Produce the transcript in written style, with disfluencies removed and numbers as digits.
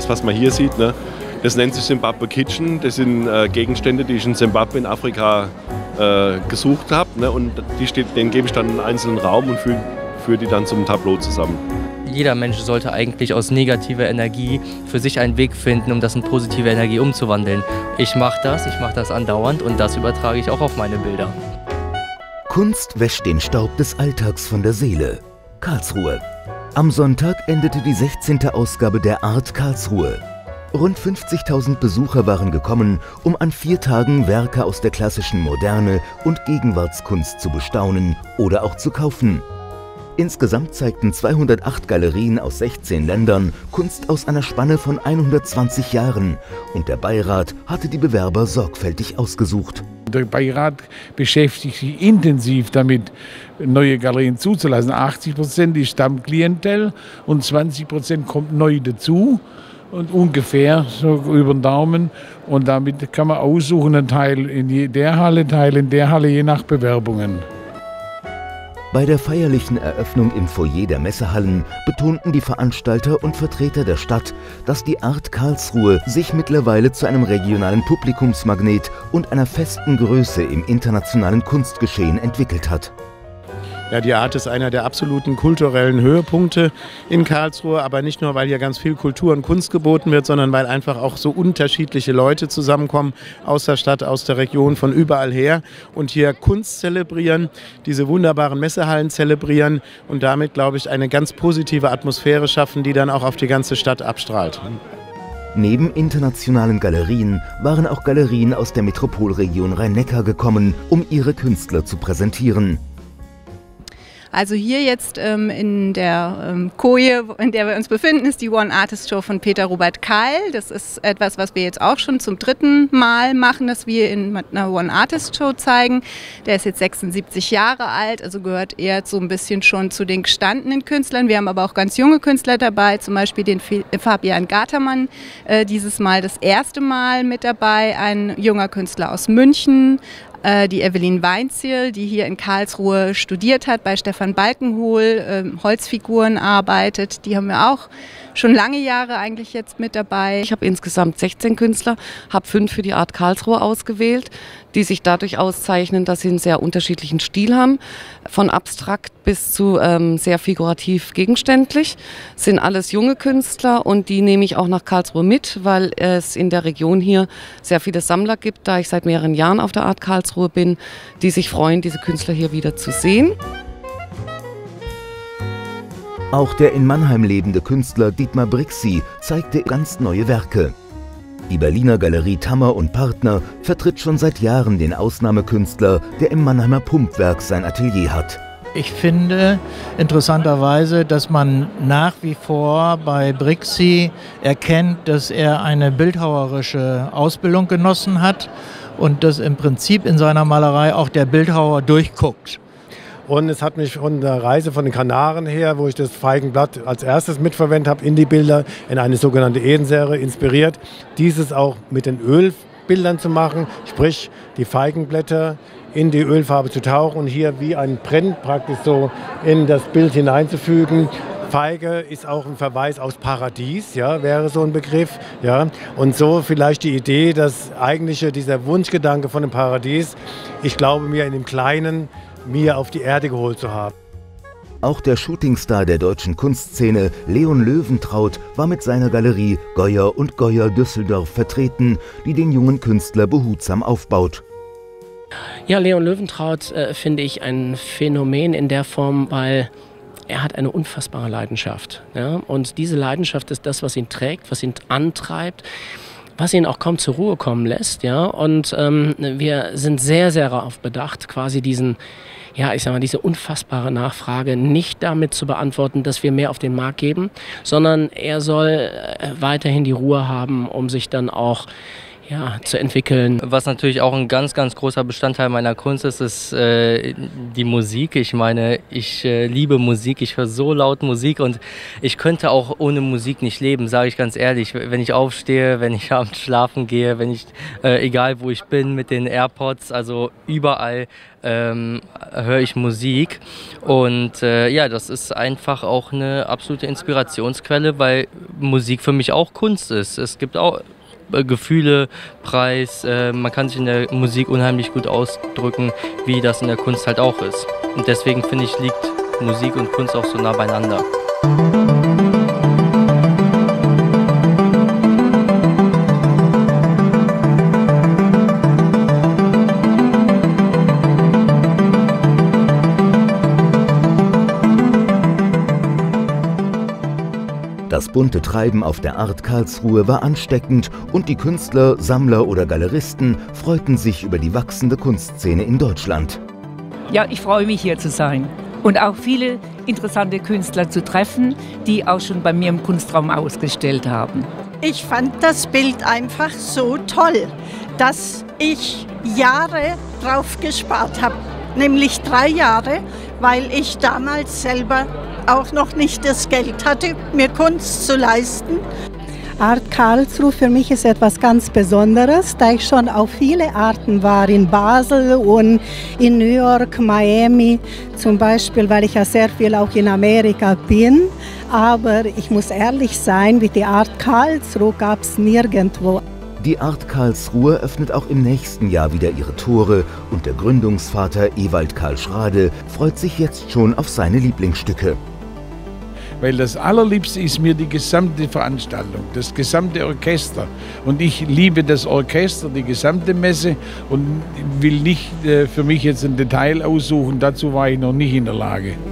das, was man hier sieht, ne, das nennt sich Zimbabwe Kitchen. Das sind Gegenstände, die ich in Zimbabwe in Afrika gesucht habe. Ne, und denen gebe ich dann einen einzelnen Raum und führe die dann zum Tableau zusammen. Jeder Mensch sollte eigentlich aus negativer Energie für sich einen Weg finden, um das in positive Energie umzuwandeln. Ich mache das andauernd und das übertrage ich auch auf meine Bilder. Kunst wäscht den Staub des Alltags von der Seele. Karlsruhe. Am Sonntag endete die 16. Ausgabe der Art Karlsruhe. Rund 50.000 Besucher waren gekommen, um an 4 Tagen Werke aus der klassischen Moderne und Gegenwartskunst zu bestaunen oder auch zu kaufen. Insgesamt zeigten 208 Galerien aus 16 Ländern Kunst aus einer Spanne von 120 Jahren und der Beirat hatte die Bewerber sorgfältig ausgesucht. Der Beirat beschäftigt sich intensiv damit, neue Galerien zuzulassen. 80% ist Stammklientel und 20% kommt neu dazu. Und ungefähr so über den Daumen. Und damit kann man aussuchen, einen Teil in der Halle, Teil in der Halle, je nach Bewerbungen. Bei der feierlichen Eröffnung im Foyer der Messehallen betonten die Veranstalter und Vertreter der Stadt, dass die Art Karlsruhe sich mittlerweile zu einem regionalen Publikumsmagnet und einer festen Größe im internationalen Kunstgeschehen entwickelt hat. Ja, die Art ist einer der absoluten kulturellen Höhepunkte in Karlsruhe, aber nicht nur, weil hier ganz viel Kultur und Kunst geboten wird, sondern weil einfach auch so unterschiedliche Leute zusammenkommen aus der Stadt, aus der Region, von überall her und hier Kunst zelebrieren, diese wunderbaren Messehallen zelebrieren und damit, glaube ich, eine ganz positive Atmosphäre schaffen, die dann auch auf die ganze Stadt abstrahlt. Neben internationalen Galerien waren auch Galerien aus der Metropolregion Rhein-Neckar gekommen, um ihre Künstler zu präsentieren. Also hier jetzt in der Koje, in der wir uns befinden, ist die One Artist Show von Peter Robert Keil. Das ist etwas, was wir jetzt auch schon zum 3. Mal machen, dass wir in einer One Artist Show zeigen. Der ist jetzt 76 Jahre alt, also gehört eher so ein bisschen schon zu den gestandenen Künstlern. Wir haben aber auch ganz junge Künstler dabei, zum Beispiel den Fabian Gatermann, dieses Mal das erste Mal mit dabei, ein junger Künstler aus München. Die Evelyn Weinzierl, die hier in Karlsruhe studiert hat, bei Stefan Balkenhol, Holzfiguren arbeitet. Die haben wir auch schon lange Jahre eigentlich jetzt mit dabei. Ich habe insgesamt 16 Künstler, habe 5 für die Art Karlsruhe ausgewählt, die sich dadurch auszeichnen, dass sie einen sehr unterschiedlichen Stil haben, von abstrakt bis zu sehr figurativ gegenständlich. Sind alles junge Künstler und die nehme ich auch nach Karlsruhe mit, weil es in der Region hier sehr viele Sammler gibt, da ich seit mehreren Jahren auf der Art Karlsruhe bin, die sich freuen, diese Künstler hier wieder zu sehen. Auch der in Mannheim lebende Künstler Dietmar Brixi zeigte ganz neue Werke. Die Berliner Galerie Tammer und Partner vertritt schon seit Jahren den Ausnahmekünstler, der im Mannheimer Pumpwerk sein Atelier hat. Ich finde interessanterweise, dass man nach wie vor bei Brixi erkennt, dass er eine bildhauerische Ausbildung genossen hat und dass im Prinzip in seiner Malerei auch der Bildhauer durchguckt. Und es hat mich von der Reise von den Kanaren her, wo ich das Feigenblatt als erstes mitverwendet habe in die Bilder, in eine sogenannte Edensäure inspiriert, dieses auch mit den Ölbildern zu machen, sprich die Feigenblätter in die Ölfarbe zu tauchen und hier wie ein Print praktisch so in das Bild hineinzufügen. Feige ist auch ein Verweis aus Paradies, ja, wäre so ein Begriff. Ja. Und so vielleicht die Idee, dass eigentlich dieser Wunschgedanke von dem Paradies, ich glaube mir in dem Kleinen, mir auf die Erde geholt zu haben. Auch der Shootingstar der deutschen Kunstszene, Leon Löwentraut, war mit seiner Galerie Goyer und Goyer Düsseldorf vertreten, die den jungen Künstler behutsam aufbaut. Ja, Leon Löwentraut finde ich ein Phänomen in der Form, weil er hat eine unfassbare Leidenschaft. Ja? Und diese Leidenschaft ist das, was ihn trägt, was ihn antreibt, was ihn auch kaum zur Ruhe kommen lässt. Ja? Und wir sind sehr, sehr darauf bedacht, quasi diesen, ja, ich sag mal, diese unfassbare Nachfrage nicht damit zu beantworten, dass wir mehr auf den Markt geben, sondern er soll weiterhin die Ruhe haben, um sich dann auch zu entwickeln. Was natürlich auch ein ganz, ganz großer Bestandteil meiner Kunst ist, ist die Musik. Ich meine, ich liebe Musik, ich höre so laut Musik und ich könnte auch ohne Musik nicht leben, sage ich ganz ehrlich. Wenn ich aufstehe, wenn ich abends schlafen gehe, wenn ich, egal wo ich bin, mit den AirPods, also überall höre ich Musik. Und ja, das ist einfach auch eine absolute Inspirationsquelle, weil Musik für mich auch Kunst ist. Es gibt auch Gefühle, Preis, man kann sich in der Musik unheimlich gut ausdrücken, wie das in der Kunst halt auch ist. Und deswegen finde ich, liegt Musik und Kunst auch so nah beieinander. Das bunte Treiben auf der Art Karlsruhe war ansteckend und die Künstler, Sammler oder Galeristen freuten sich über die wachsende Kunstszene in Deutschland. Ja, ich freue mich, hier zu sein und auch viele interessante Künstler zu treffen, die auch schon bei mir im Kunstraum ausgestellt haben. Ich fand das Bild einfach so toll, dass ich Jahre drauf gespart habe, nämlich 3 Jahre, weil ich damals selber auch noch nicht das Geld hatte, mir Kunst zu leisten. Art Karlsruhe für mich ist etwas ganz Besonderes, da ich schon auf viele Arten war, in Basel und in New York, Miami zum Beispiel, weil ich ja sehr viel auch in Amerika bin. Aber ich muss ehrlich sein, wie die Art Karlsruhe gab es nirgendwo. Die Art Karlsruhe öffnet auch im nächsten Jahr wieder ihre Tore und der Gründungsvater Ewald Karl Schrade freut sich jetzt schon auf seine Lieblingsstücke. Weil das Allerliebste ist mir die gesamte Veranstaltung, das gesamte Orchester. Und ich liebe das Orchester, die gesamte Messe und will nicht für mich jetzt ein Detail aussuchen, dazu war ich noch nicht in der Lage.